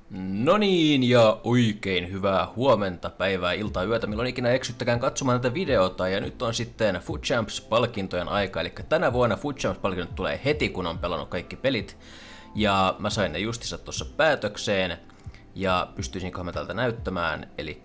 No niin, ja oikein hyvää huomenta, päivää, iltaa, yötä, milloin ikinä eksyttäkään katsomaan tätä videota. Ja nyt on sitten Food Champs-palkintojen aika, eli tänä vuonna Food Champs-palkinnot tulee heti, kun on pelannut kaikki pelit. Ja mä sain ne justiinsa tuossa päätökseen, ja pystyisinköhän mä täältä näyttämään, eli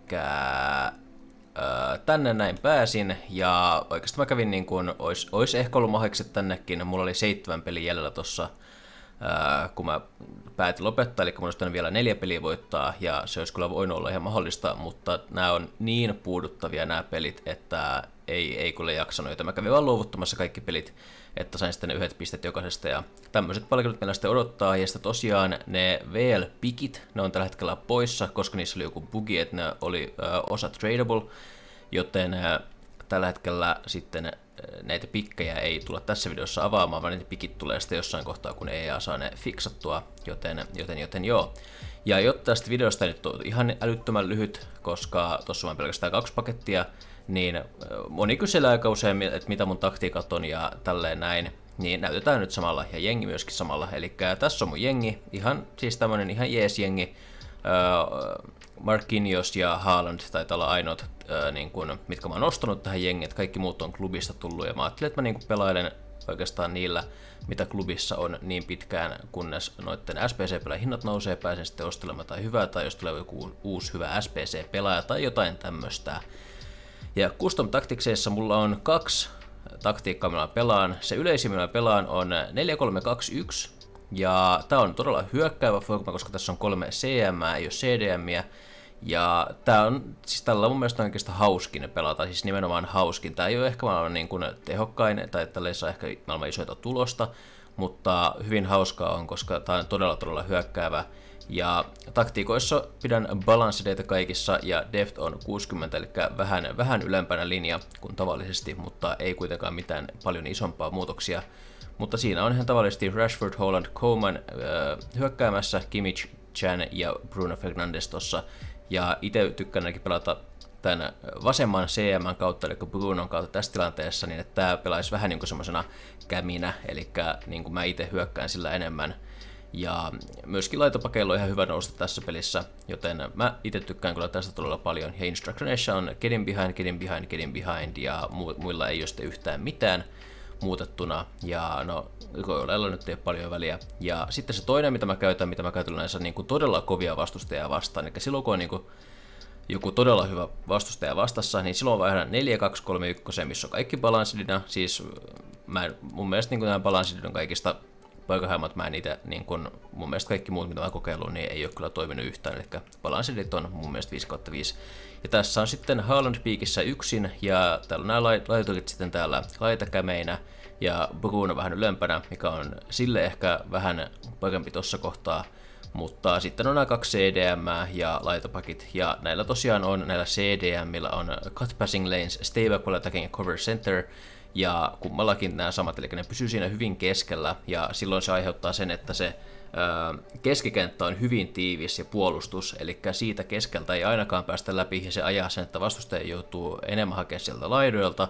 tänne näin pääsin, ja oikeastaan mä kävin niin kuin, ois ehkä ollut mahdollisesti tännekin, mulla oli 7 peliä jäljellä tossa, kun mä päätin lopettaa, eli mun olisi vielä 4 peliä voittaa, ja se olisi kyllä voinut olla ihan mahdollista, mutta nämä on niin puuduttavia nämä pelit, että ei kyllä jaksanut, joten mä kävin vaan luovuttamassa kaikki pelit, että sain sitten ne 1 pistet jokaisesta, ja tämmöiset palkinnot meillä sitten odottaa, ja sitten tosiaan ne VL-pikit, ne on tällä hetkellä poissa, koska niissä oli joku bugi, että ne oli osa tradable, joten tällä hetkellä sitten näitä pikkejä ei tulla tässä videossa avaamaan, vaan niitä pikit tulee sitten jossain kohtaa, kun EA saa ne fiksattua, joten joo. Ja jotta tästä videosta nyt on ihan älyttömän lyhyt, koska tuossa on pelkästään 2 pakettia, niin moni kyselee aika usein, että mitä mun taktiikat on ja tälleen näin, niin näytetään nyt samalla ja jengi myöskin samalla. Eli tässä on mun jengi, siis tämmönen ihan jees jengi. Marquinhos ja Haaland taitaa olla ainoat, niin kun, mitkä mä oon ostanut tähän jengiin, että kaikki muut on klubista tullut, ja mä ajattelin, että mä niin pelailen oikeastaan niillä, mitä klubissa on niin pitkään, kunnes noitten SPC-pelaajan hinnat nousee, pääsen sitten ostelemaan tai hyvää, tai jos tulee joku uusi hyvä SPC-pelaaja tai jotain tämmöstä. Ja Custom Tacticsissa mulla on 2 taktiikkaa, millä mä pelaan. Se yleisin, millä mä pelaan, on 4-3-2-1, ja tää on todella hyökkäävä forma, koska tässä on 3 CM, ei ole CDM-iä. Ja tää on, siis tällä on mun mielestä oikeastaan hauskin pelata, siis nimenomaan hauskin. Tää ei ole ehkä maailman niin kuin tehokkain, tai tällä ei saa ehkä maailman isoita tulosta, mutta hyvin hauskaa on, koska tää on todella hyökkäävä. Ja taktiikoissa pidän balanssideita kaikissa, ja depth on 60, eli vähän ylempänä linja kuin tavallisesti, mutta ei kuitenkaan mitään paljon isompaa muutoksia. Mutta siinä on ihan tavallisesti Rashford, Haaland, Coman hyökkäämässä, Kimmich, Chan ja Bruno Fernandes tossa. Ja itse tykkään ainakin pelata tämän vasemman CM kautta, eli Brunon kautta tässä tilanteessa, niin että tämä pelaisi vähän niin kuin semmoisena käminä, eli niin kuin mä itse hyökkään sillä enemmän. Ja myöskin laitopakeilla on ihan hyvä nousta tässä pelissä, joten mä itse tykkään kyllä tästä todella paljon. Ja Instructionissa on getting behind, ja muilla ei ole sitten yhtään mitään muutettuna, ja no jollailla nyt ei ole paljon väliä. Ja sitten se toinen, mitä mä käytän näissä niin kuin todella kovia vastustajia vastaan, eli silloin kun on niin kuin joku todella hyvä vastustaja vastassa, niin silloin vaihdan 4-2-3-1, missä on kaikki balanssina. Siis mun mielestä niin nämä balanssit on kaikista paikahaimat, mä en itse, niin kun, mun mielestä kaikki muut, mitä mä oon kokeillut, niin ei ole kyllä toiminut yhtään, eli balanssit on mun mielestä 5/5. Ja tässä on sitten Haaland piikissä yksin, ja täällä on nämä laiturit sitten täällä laitakämeinä, ja Bruno vähän ylempänä, mikä on sille ehkä vähän parempi tossa kohtaa. Mutta sitten on nämä 2 CDM ja laitopakit, ja näillä tosiaan on, näillä CDMillä on Cut Passing Lanes, Stay Back While Attacking ja Cover Center, ja kummallakin nämä samat, eli ne pysyy siinä hyvin keskellä, ja silloin se aiheuttaa sen, että se keskikenttä on hyvin tiivis ja puolustus, eli siitä keskeltä ei ainakaan päästä läpi, ja se ajaa sen, että vastustaja joutuu enemmän hakemaan sieltä laidoilta,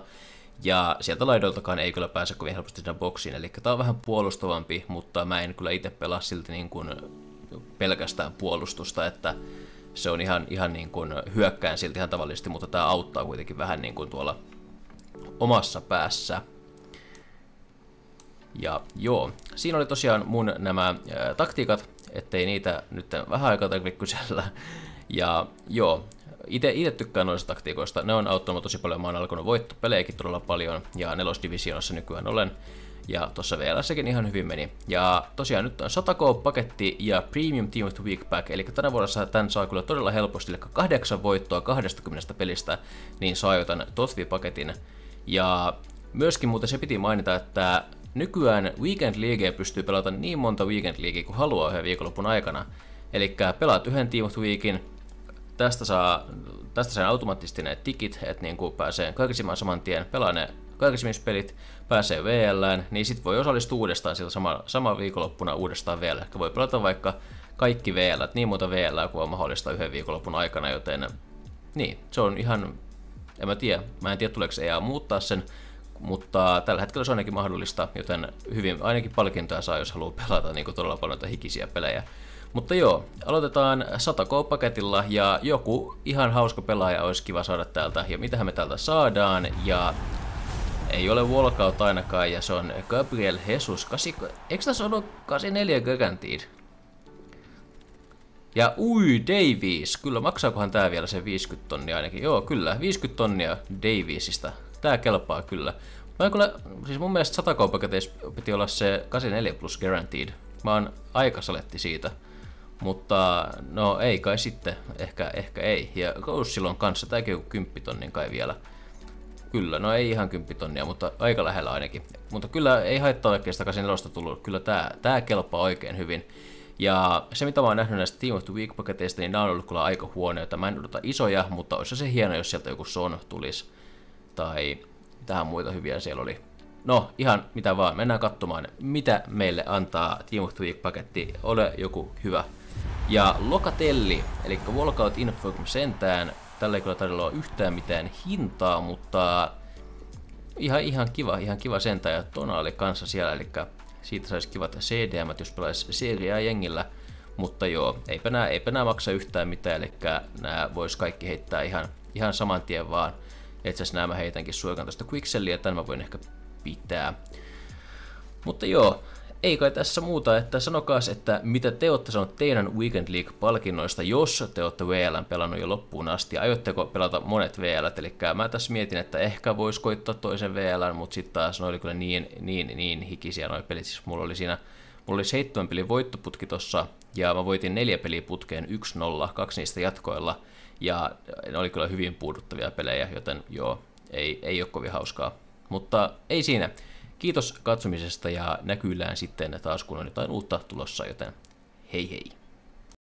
ja sieltä laidoiltakaan ei kyllä pääse kovin helposti sinne boksiin, eli tämä on vähän puolustavampi, mutta mä en kyllä itse pelaa silti niin kuin pelkästään puolustusta, että se on ihan niin kuin hyökkään silti ihan tavallisesti, mutta tämä auttaa kuitenkin vähän niin kuin tuolla omassa päässä. Ja joo, siinä oli tosiaan mun nämä taktiikat, ettei niitä nyt vähän aikaa tarvitse kysellä. Ja joo, itse tykkään noista taktiikoista, ne on auttanut tosi paljon, mä oon alkanut voittopelejäkin todella paljon, ja 4. divisioonassa nykyään olen. Ja tuossa VL:ssäkin ihan hyvin meni. Ja tosiaan nyt on 100k-paketti ja Premium Team of the Week Pack, eli tänä vuodessa tän saa kyllä todella helposti, eli 8 voittoa 20 pelistä, niin saa jo tän Totvi-paketin. Ja myöskin muuten se piti mainita, että nykyään Weekend Leaguea pystyy pelata niin monta Weekend Leaguea kuin haluaa yhden viikonlopun aikana. Eli pelaat yhden Team of the Weekin, tästä saa automaattisesti ne tikit, että niin pääsee karsimaan saman tien, pelaa ne karsimispelit, pääsee VL:ään, niin sit voi osallistua uudestaan sillä sama viikonloppuna uudestaan VL. Eli voi pelata vaikka kaikki VL, niin monta VL kuin on mahdollista yhden viikonlopun aikana, joten niin, se on ihan, mä en tiedä tuleeko EA muuttaa sen, mutta tällä hetkellä se on ainakin mahdollista, joten hyvin ainakin palkintoja saa, jos haluaa pelata niin kuin todella paljon hikisiä pelejä. Mutta joo, aloitetaan 100k-paketilla ja joku ihan hauska pelaaja olisi kiva saada täältä. Ja mitähän me täältä saadaan, ja ei ole Walkout ainakaan, ja se on Gabriel Jesus. Eikö tässä ollut 84 Guaranteed? Ja Davies, kyllä maksaakohan tää vielä se 50 tonnia ainakin? Joo, kyllä, 50 tonnia Daviesista. Tää kelpaa kyllä. Siis mun mielestä 100k-paketeissa piti olla se 84 plus Guaranteed. Mä oon aika saletti siitä. Mutta no ei kai sitten, ehkä ei. Ja Roussilla on kanssa, tääkin on 10 tonnin kai vielä. Kyllä, no ei ihan 10 tonnia, mutta aika lähellä ainakin. Mutta kyllä ei haittaa oikein sitä 84 tullut, kyllä tää kelpaa oikein hyvin. Ja se mitä mä oon nähnyt näistä Team of the Week-paketeista, niin nää on ollut kyllä aika huonoita. Mä en odota isoja, mutta olisi se hieno, jos sieltä joku Son tulisi. Tai tähän muita hyviä siellä oli. No, ihan mitä vaan. Mennään katsomaan, mitä meille antaa Team of the Week-paketti. Ole joku hyvä. Ja Locatelli, eli Walkout Inform sentään. Tällä ei kyllä tarjolla ole yhtään mitään hintaa, mutta ihan kiva sentään. Ja Tonali kanssa siellä, eli siitä saisi kivat CDM, jos pelaisi Serie A-jengillä. Mutta joo, eipä nää maksa yhtään mitään, eli nää vois kaikki heittää ihan saman tien vaan. Itse asiassa mä heitänkin suokan tästä Quixellia, tän mä voin ehkä pitää. Mutta joo, ei kai tässä muuta, että sanokaas, että mitä te olette sanonut teidän Weekend League-palkinnoista, jos te olette VL:n pelannut jo loppuun asti. Aiotteko pelata monet VL:t, eli mä tässä mietin, että ehkä vois koittaa toisen VL:n, mutta sitten taas ne oli kyllä niin hikisiä noi pelit. Siis mulla oli 7 pelin voittoputki tossa, ja mä voitin 4 peliä putkeen 1-0, 2 niistä jatkoilla, ja ne oli kyllä hyvin puuduttavia pelejä, joten joo, ei ole kovin hauskaa. Mutta ei siinä. Kiitos katsomisesta ja näkyillään sitten taas kun on jotain uutta tulossa, joten hei hei!